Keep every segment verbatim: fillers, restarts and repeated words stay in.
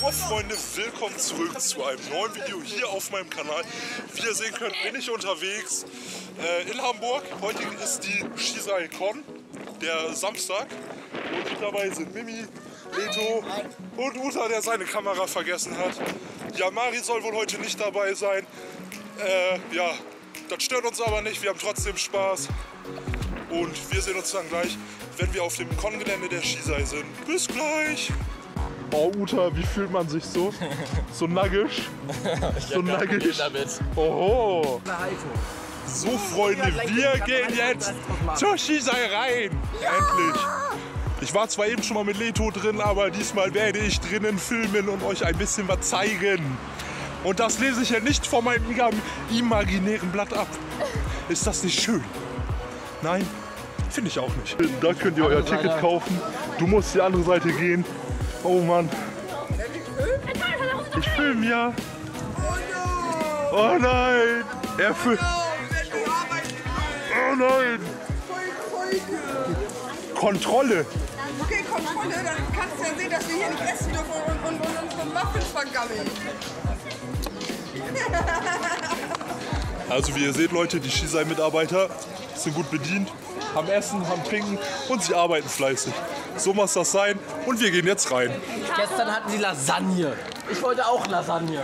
Jo Freunde, willkommen zurück zu einem neuen Video hier auf meinem Kanal. Wie ihr sehen könnt, bin ich unterwegs äh, in Hamburg. Heute ist die Schießerei Con, der Samstag. Und mit dabei sind Mimi, Leto und Uta, der seine Kamera vergessen hat. Ja, Mari soll wohl heute nicht dabei sein. Äh, ja, das stört uns aber nicht, wir haben trotzdem Spaß. Und wir sehen uns dann gleich, wenn wir auf dem Con-Gelände der Schießerei sind. Bis gleich! Oh, Uta, wie fühlt man sich so? So nackig? So nackig? Oho! So, Freunde, wir gehen jetzt zur Schießerei rein! Endlich! Ich war zwar eben schon mal mit Leto drin, aber diesmal werde ich drinnen filmen und euch ein bisschen was zeigen. Und das lese ich ja nicht von meinem imaginären Blatt ab. Ist das nicht schön? Nein, finde ich auch nicht. Da könnt ihr euer Ticket kaufen. Du musst die andere Seite gehen. Oh Mann. Ich filme ja. Oh nein. Er filmt. Oh nein. Kontrolle. Okay, Kontrolle, dann kannst du ja sehen, dass wir hier nicht essen dürfen und, und, und unsere Muffins vergammeln. Also wie ihr seht, Leute, die Schießerei-Mitarbeiter sind gut bedient, haben Essen, haben Trinken und sie arbeiten fleißig. So muss das sein und wir gehen jetzt rein. Gestern hatten sie Lasagne. Ich wollte auch Lasagne.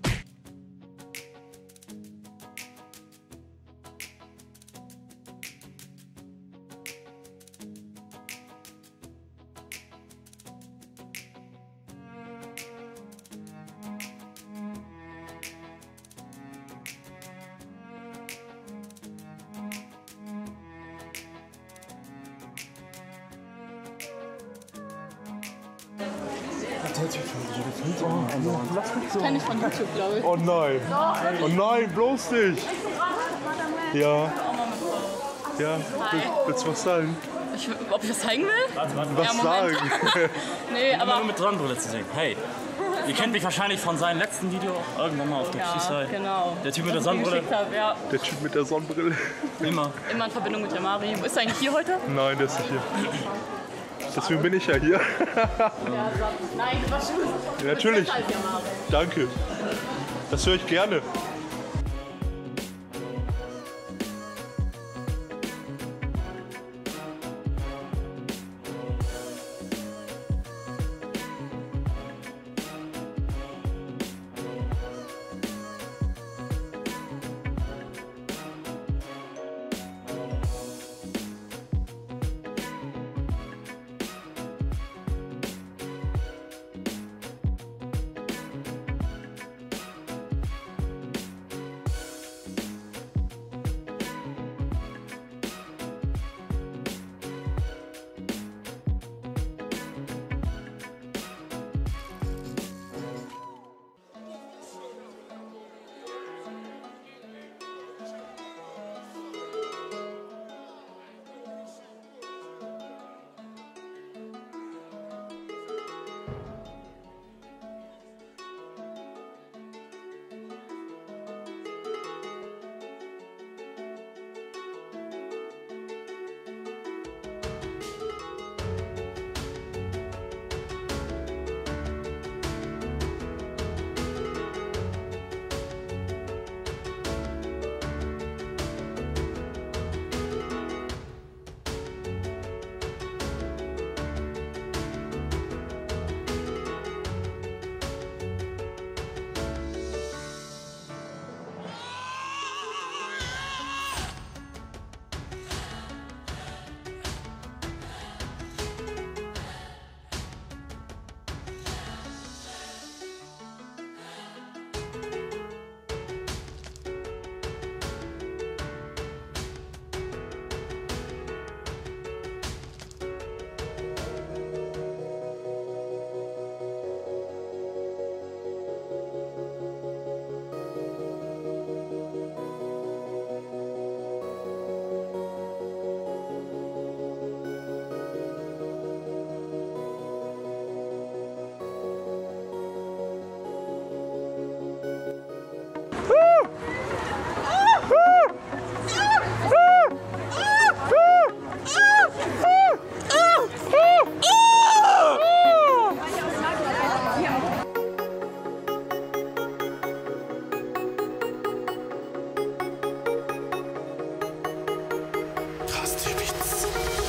Kenn ich von YouTube, glaube ich. Oh nein. Oh nein, bloß nicht. Ja. Ja, willst du was sagen? Ich, ob ich das zeigen will? Warte, warte, Was Ja, sagen? Nee, aber aber... nur mit Sonnenbrille zu sehen. Hey, ihr kennt mich wahrscheinlich von seinem letzten Video, irgendwann mal auf der Ja, Schießerei. genau. Der Typ mit der Was ich dir Sonnenbrille. geschickt habe, ja. Der Typ mit der Sonnenbrille. Immer. Immer in Verbindung mit der Mari. Ist er eigentlich hier heute? Nein, der ist nicht hier. Deswegen bin ich ja hier. Ja, nein, das war schön. Ja, natürlich. Besser als der Mari. Danke. Das höre ich gerne. Krass, Tipitz.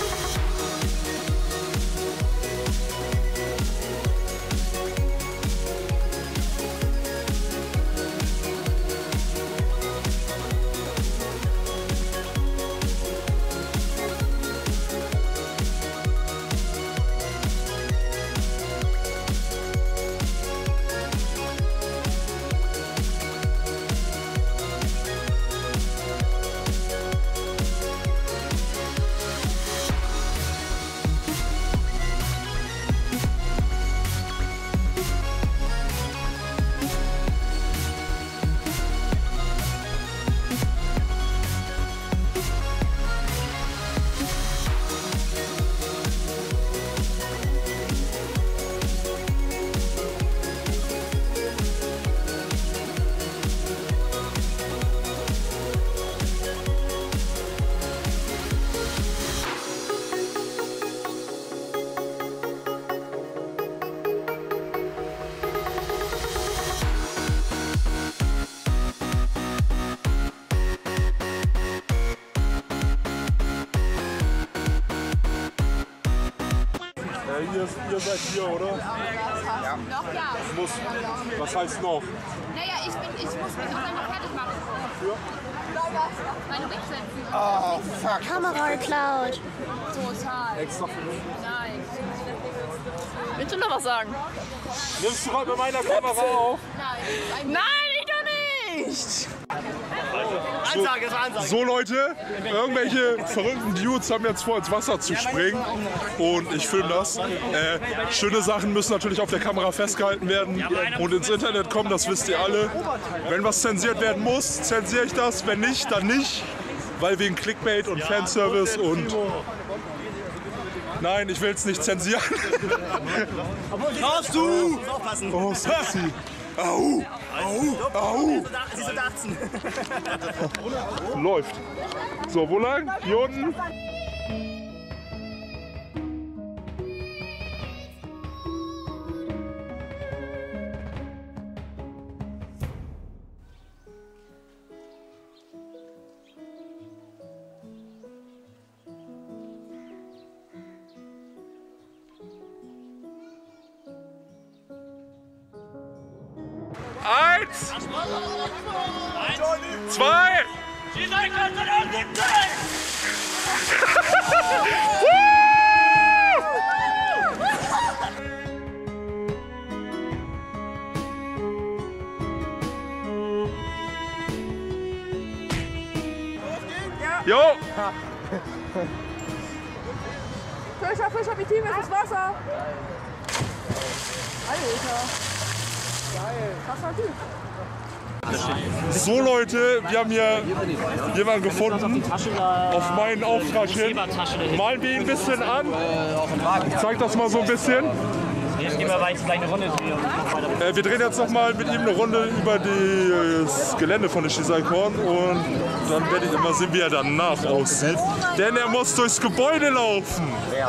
Ihr, ihr seid hier, oder? Ja. Noch ja. Muss. Was heißt noch? Naja, ich, bin, ich muss mich auch noch fertig machen. Für? Meine Wegsetzen. Oh, fuck. Kamera geklaut. Total. Extra für mich. Nein. Willst du noch was sagen? Nimmst du heute mit meiner Kamera auf? Nein. Nein, ich doch nicht! Ansage, ist Ansage. So Leute, irgendwelche verrückten Dudes haben jetzt vor, ins Wasser zu springen und ich filme das. Äh, schöne Sachen müssen natürlich auf der Kamera festgehalten werden und ins Internet kommen, das wisst ihr alle. Wenn was zensiert werden muss, zensiere ich das, wenn nicht, dann nicht, weil wegen Clickbait und Fanservice und... Nein, ich will es nicht zensieren. Darfst du! Aufpassen. Oh, sexy. Au! Au! Au! Sie sind achtzehn. Läuft. So, wo lang? Hier unten? Eins! Zwei! Jo! Fischer, Fischer, wie tief ist das Wasser? Alter. Geil. Krasser Typ. So Leute, wir haben hier jemanden gefunden, auf meinen Auftrag hin. Malen wir ihn ein bisschen an. Zeig das mal so ein bisschen. Jetzt gehen wir gleich eine Runde drehen. Äh, wir drehen jetzt noch mal mit ihm eine Runde über die, das Gelände von der Shizaikon und dann werde ich immer sehen, wie er danach aussieht. Denn er muss durchs Gebäude laufen.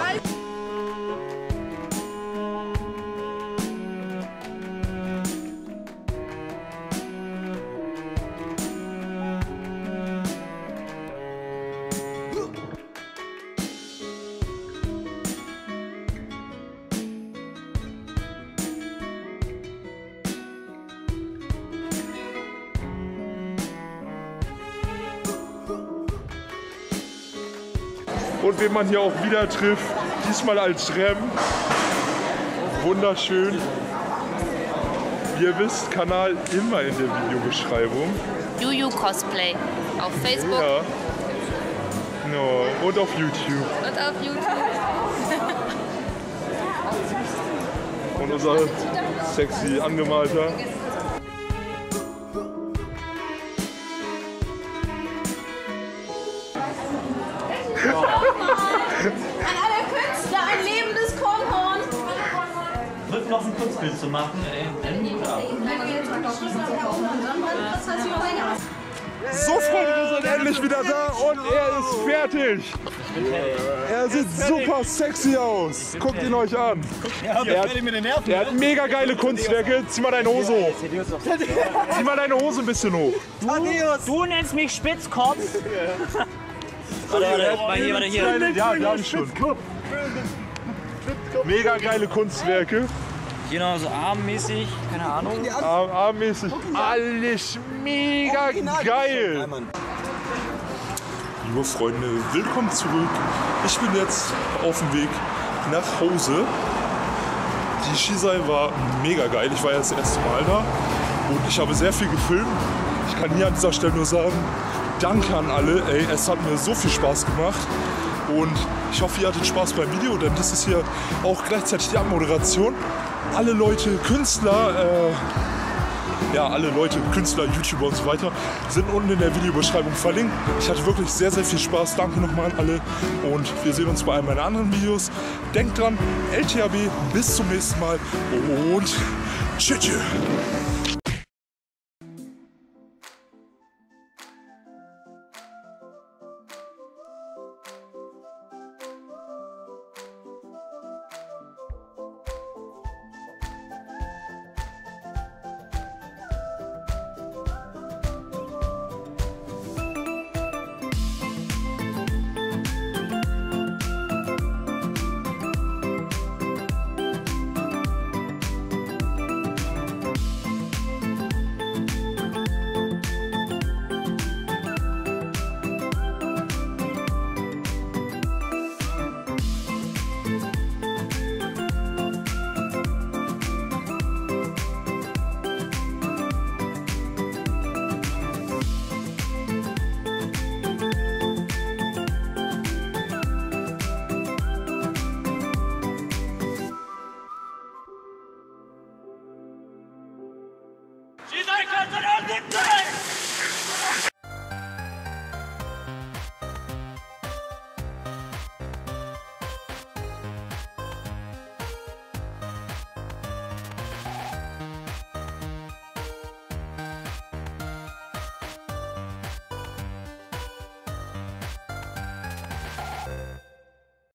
Und wen man hier auch wieder trifft, diesmal als Rem. Wunderschön. Wie ihr wisst, Kanal immer in der Videobeschreibung. Juju Cosplay. Auf Facebook Ja. No. Und auf YouTube. und auf YouTube. Und unser sexy Angemalter. An alle Künstler ein lebendes Kornhorn. Wird noch ein Kunstbild zu machen. So, Freunde, wir sind endlich wieder da und er ist fertig. Er sieht super sexy aus. Guckt ihn euch an. Er hat, er hat mega geile Kunstwerke. Zieh mal deine Hose hoch. Zieh mal deine Hose ein bisschen hoch. Du, du nennst mich Spitzkopf. Warte, warte, mal hier, warte hier. Ja, wir haben schon. Mega geile Kunstwerke. Hier noch so armmäßig, keine Ahnung. Arm, armmäßig. Alles mega geil. Liebe Freunde, willkommen zurück. Ich bin jetzt auf dem Weg nach Hause. Die Shisai war mega geil. Ich war jetzt das erste Mal da und ich habe sehr viel gefilmt. Ich kann hier an dieser Stelle nur sagen, danke an alle. Ey, es hat mir so viel Spaß gemacht. Und ich hoffe, ihr hattet Spaß beim Video, denn das ist hier auch gleichzeitig die Abmoderation. Alle Leute, Künstler, äh, ja, alle Leute, Künstler, YouTuber und so weiter, sind unten in der Videobeschreibung verlinkt. Ich hatte wirklich sehr, sehr viel Spaß. Danke nochmal an alle und wir sehen uns bei einem meiner anderen Videos. Denkt dran, L T A B, bis zum nächsten Mal und tschüss.